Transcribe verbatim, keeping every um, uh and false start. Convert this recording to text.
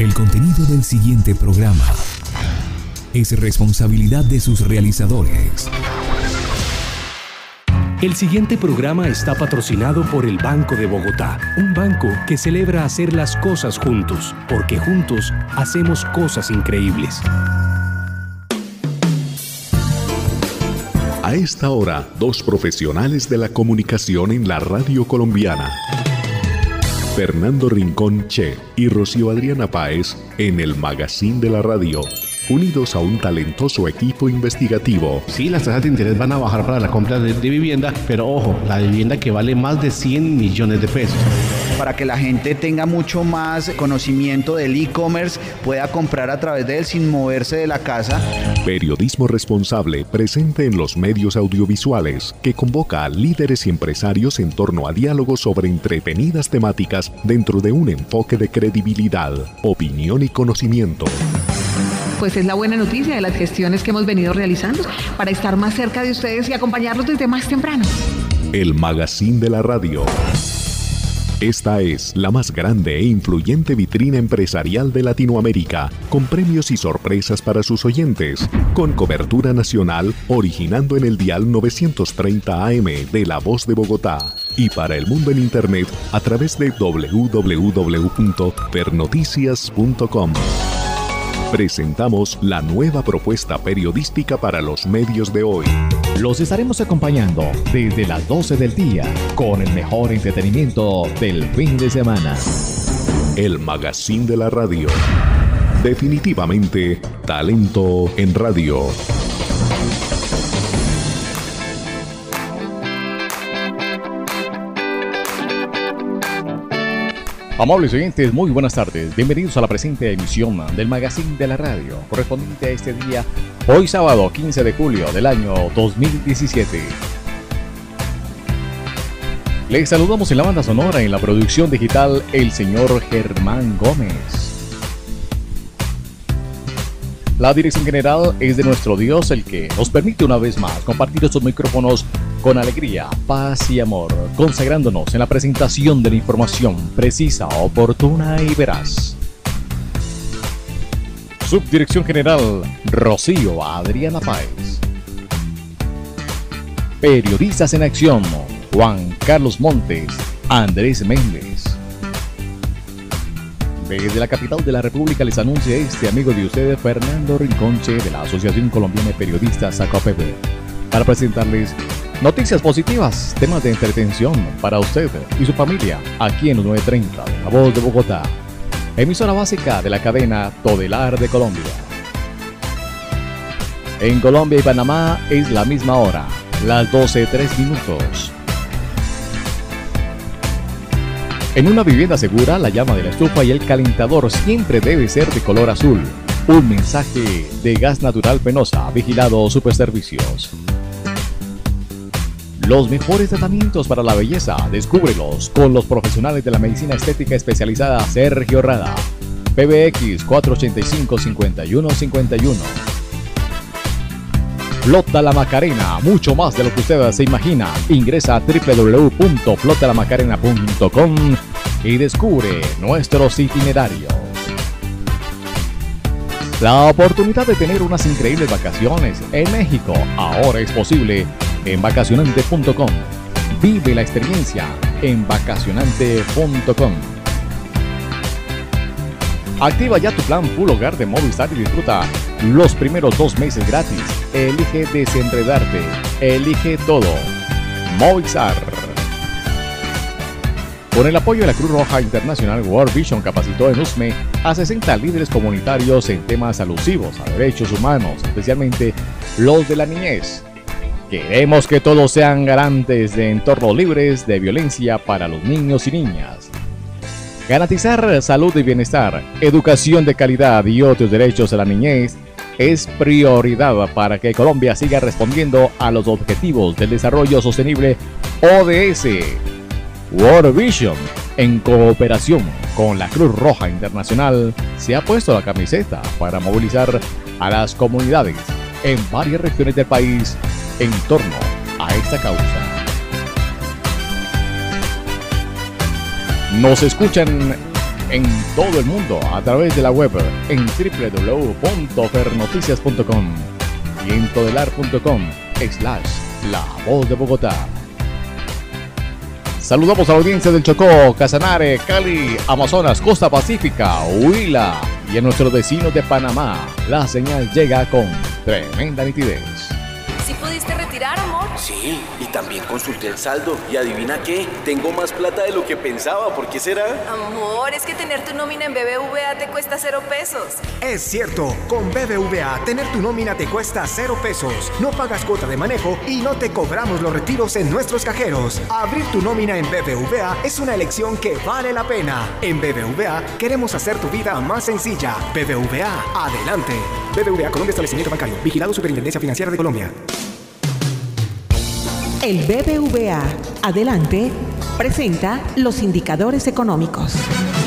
El contenido del siguiente programa es responsabilidad de sus realizadores. El siguiente programa está patrocinado por el Banco de Bogotá, un banco que celebra hacer las cosas juntos, porque juntos hacemos cosas increíbles. A esta hora, dos profesionales de la comunicación en la radio colombiana. Fernando Rincón Che y Rocío Adriana Páez en el Magazine de la Radio, unidos a un talentoso equipo investigativo. Sí, las tasas de interés van a bajar para la compra de, de vivienda, pero ojo, la vivienda que vale más de cien millones de pesos. Para que la gente tenga mucho más conocimiento del e-commerce, pueda comprar a través de él sin moverse de la casa. Periodismo responsable presente en los medios audiovisuales, que convoca a líderes y empresarios en torno a diálogos sobre entretenidas temáticas dentro de un enfoque de credibilidad, opinión y conocimiento. Pues es la buena noticia de las gestiones que hemos venido realizando para estar más cerca de ustedes y acompañarlos desde más temprano. El Magazine de la Radio. Esta es la más grande e influyente vitrina empresarial de Latinoamérica, con premios y sorpresas para sus oyentes, con cobertura nacional, originando en el dial novecientos treinta A M de La Voz de Bogotá, y para el mundo en internet a través de doble u doble u doble u punto pernoticias punto com. Presentamos la nueva propuesta periodística para los medios de hoy. Los estaremos acompañando desde las doce del día con el mejor entretenimiento del fin de semana. El Magazine de la Radio. Definitivamente, talento en radio. Amables oyentes, muy buenas tardes. Bienvenidos a la presente emisión del Magazine de la Radio, correspondiente a este día, hoy sábado quince de julio del año dos mil diecisiete. Les saludamos en la banda sonora, en la producción digital, el señor Germán Gómez. La dirección general es de nuestro Dios, el que nos permite una vez más compartir estos micrófonos con alegría, paz y amor, consagrándonos en la presentación de la información precisa, oportuna y veraz. Subdirección General, Rocío Adriana Páez. Periodistas en acción, Juan Carlos Montes, Andrés Méndez. Desde la capital de la República les anuncia este amigo de ustedes, Fernando Rincón Che, de la Asociación Colombiana de Periodistas ACOPEP, para presentarles noticias positivas, temas de entretención para usted y su familia, aquí en los nueve treinta de La Voz de Bogotá, emisora básica de la cadena Todelar de Colombia. En Colombia y Panamá es la misma hora, las doce tres minutos. En una vivienda segura, la llama de la estufa y el calentador siempre debe ser de color azul. Un mensaje de Gas Natural Penosa, vigilado Superservicios. Los mejores tratamientos para la belleza, descúbrelos con los profesionales de la medicina estética especializada Sergio Rada. P B X cuatro ocho cinco, cinco uno cinco uno. Flota la Macarena, mucho más de lo que usted se imagina. Ingresa a doble u doble u doble u punto flota la macarena punto com y descubre nuestros itinerarios. La oportunidad de tener unas increíbles vacaciones en México ahora es posible en vacacionante punto com. Vive la experiencia en vacacionante punto com. Activa ya tu plan Full Hogar de Movistar y disfruta los primeros dos meses gratis. Elige desenredarte. Elige todo. Movistar. Con el apoyo de la Cruz Roja Internacional, World Vision capacitó en U S M E a sesenta líderes comunitarios en temas alusivos a derechos humanos, especialmente los de la niñez. Queremos que todos sean garantes de entornos libres de violencia para los niños y niñas. Garantizar salud y bienestar, educación de calidad y otros derechos de la niñez es prioridad para que Colombia siga respondiendo a los Objetivos del Desarrollo Sostenible O D S. World Vision, en cooperación con la Cruz Roja Internacional, se ha puesto la camiseta para movilizar a las comunidades en varias regiones del país en torno a esta causa. Nos escuchan en todo el mundo a través de la web en doble u doble u doble u punto fernoticias punto com y en todelar punto com slash la voz de Bogotá. Saludamos a la audiencia del Chocó, Casanare, Cali, Amazonas, Costa Pacífica, Huila y a nuestros vecinos de Panamá. La señal llega con tremenda nitidez. ¿Sí pudiste retirar, amor? Sí, y también consulté el saldo. Y adivina qué, tengo más plata de lo que pensaba. ¿Por qué será? Amor, es que tener tu nómina en B B V A te cuesta cero pesos. Es cierto, con B B V A tener tu nómina te cuesta cero pesos. No pagas cuota de manejo y no te cobramos los retiros en nuestros cajeros. Abrir tu nómina en B B V A es una elección que vale la pena. En B B V A queremos hacer tu vida más sencilla. B B V A, adelante. B B V A Colombia, establecimiento bancario. Vigilado Superintendencia Financiera de Colombia. El B B V A, adelante, presenta los indicadores económicos.